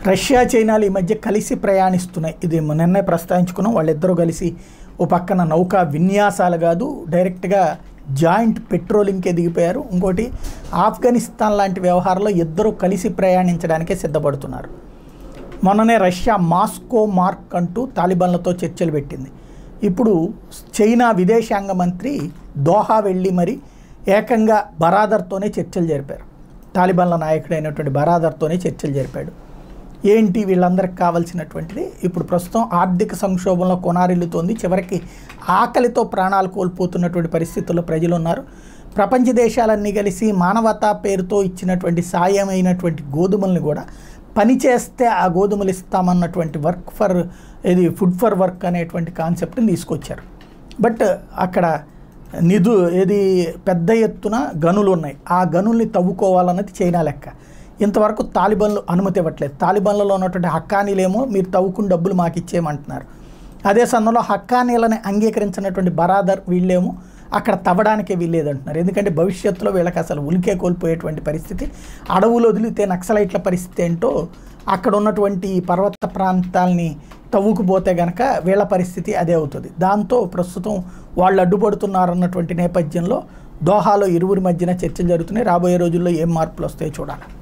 Russia చైనాలు ఈ మధ్య కలిసి ప్రయాణిస్తున్నాయి. ఇది నిన్నే ప్రస్తావించుకున్నాం. వాళ్ళిద్దరూ కలిసి ఓ పక్కన నౌకా విన్యాసాలు కాదు, డైరెక్ట్గా జాయింట్ పెట్రోలింగ్కే దిగిపోయారు. ఇంకోటి ఆఫ్ఘనిస్తాన్ లాంటి వ్యవహారంలో ఇద్దరు కలిసి ప్రయాణించడానికే సిద్ధపడుతున్నారు. మొన్ననే రష్యా మాస్కో మార్క్ అంటూ తాలిబాన్లతో చర్చలు పెట్టింది. ఇప్పుడు చైనా విదేశాంగ మంత్రి దోహా వెళ్ళి మరి ఏకంగా బరాదర్తోనే చర్చలు జరిపారు. తాలిబాన్ల నాయకుడైనటువంటి బరాదర్తోనే చర్చలు జరిపాడు. ఏంటి వీళ్ళందరికీ కావాల్సినటువంటిది? ఇప్పుడు ప్రస్తుతం ఆర్థిక సంక్షోభంలో కొనారిల్లుతోంది. చివరికి ఆకలితో ప్రాణాలు కోల్పోతున్నటువంటి పరిస్థితుల్లో ప్రజలు ఉన్నారు. ప్రపంచ దేశాలన్నీ కలిసి మానవతా పేరుతో ఇచ్చినటువంటి సాయమైనటువంటి గోధుమల్ని కూడా పని చేస్తే ఆ గోధుమలు ఇస్తామన్నటువంటి ఫుడ్ ఫర్ వర్క్ అనేటువంటి కాన్సెప్ట్ని తీసుకొచ్చారు. బట్ అక్కడ పెద్ద ఎత్తున గనులు ఉన్నాయి. ఆ గనుల్ని తవ్వుకోవాలన్నది చైనా లెక్క. ఇంతవరకు తాలిబాన్లు అనుమతి ఇవ్వట్లేదు. తాలిబాన్లలో ఉన్నటువంటి హక్కానీలేమో మీరు తవ్వుకుని డబ్బులు మాకు ఇచ్చేయమంటున్నారు. అదే సమయంలో హక్కానీలని అంగీకరించినటువంటి బరాదర్ వీళ్ళేమో అక్కడ తవ్వడానికే వీల్లేదంటున్నారు. ఎందుకంటే భవిష్యత్తులో వీళ్ళకి అసలు ఉలికే కోల్పోయేటువంటి పరిస్థితి. అడవులు వదిలితే నక్సలైట్ల పరిస్థితి ఏంటో అక్కడ ఉన్నటువంటి పర్వత ప్రాంతాలని తవ్వుకుపోతే కనుక వీళ్ళ పరిస్థితి అదే అవుతుంది. దాంతో ప్రస్తుతం వాళ్ళు అడ్డుపడుతున్నారన్నటువంటి నేపథ్యంలో దోహాలో ఇరువురి మధ్యన చర్చలు జరుగుతున్నాయి. రాబోయే రోజుల్లో ఏం మార్పులు వస్తాయో చూడాలి.